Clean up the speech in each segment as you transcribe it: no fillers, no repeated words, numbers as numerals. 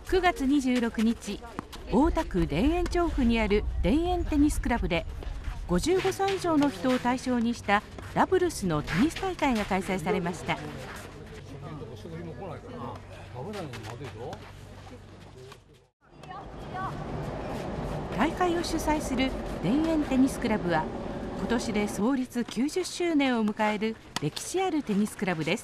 9月26日、大田区田園調布にある田園テニスクラブで55歳以上の人を対象にしたダブルスのテニス大会が開催されました。大会を主催する田園テニスクラブは今年で創立90周年を迎える歴史あるテニスクラブです。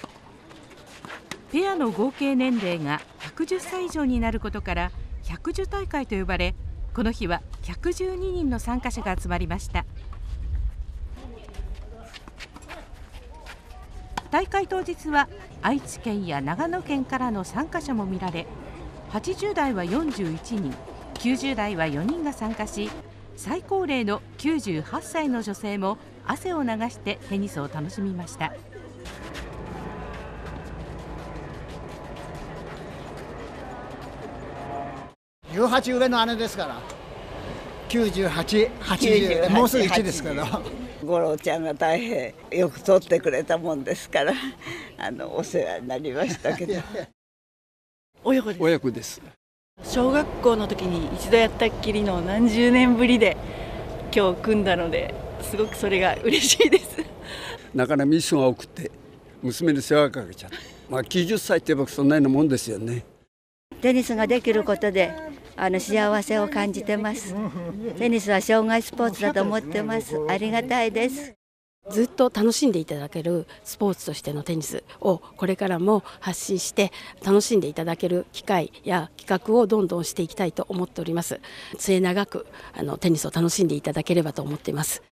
ペアの合計年齢が110歳以上になることから110大会と呼ばれ、この日は112人の参加者が集まりました。大会当日は愛知県や長野県からの参加者も見られ、80代は41人、90代は4人が参加し、最高齢の98歳の女性も汗を流してテニスを楽しみました。 18上の姉ですから、98、80、もうすぐ1ですけど。 五郎ちゃんが大変よく取ってくれたもんですからお世話になりましたけど。 親子です。 親子です。 小学校の時に一度やったっきりの何十年ぶりで今日組んだので、すごくそれが嬉しいです。 なかなかミスが多くて娘に世話かけちゃって、90歳って言えばそんなようなもんですよね。 テニスができることで幸せを感じてます。テニスは生涯スポーツだと思ってます。ありがたいです。 ずっと楽しんでいただけるスポーツとしてのテニスをこれからも発信して楽しんでいただける機会や企画をどんどんしていきたいと思っております。末永くテニスを楽しんでいただければと思っています。